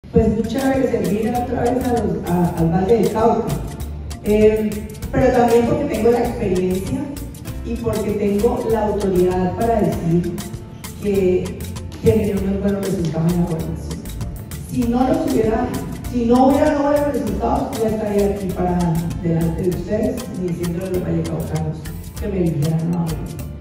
pues es muy chévere servir otra vez al Valle del Cauca. Pero también porque tengo la experiencia y porque tengo la autoridad para decir que generé unos buenos resultados en la gobernación. Si no hubiera buenos resultados, ya estaría aquí para delante de ustedes diciéndoles a los vallecaucanos que me eligieran nuevamente.